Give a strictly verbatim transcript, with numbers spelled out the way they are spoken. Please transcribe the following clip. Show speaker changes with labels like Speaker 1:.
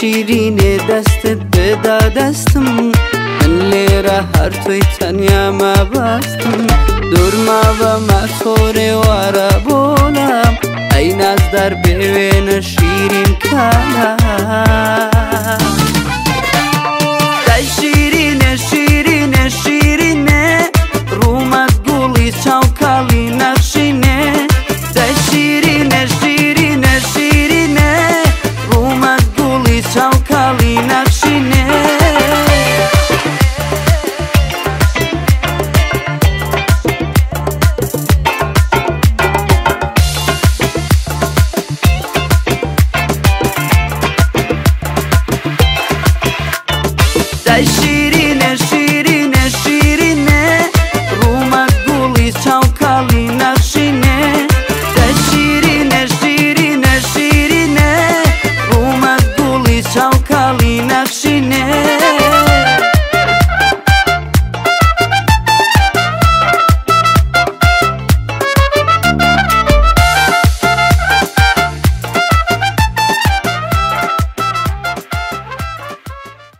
Speaker 1: شیرین دستت بدا دستم من لیره هر توی تنیا ما بستم دور ما و ما توری واره بولم این از در بوین شیرین کلم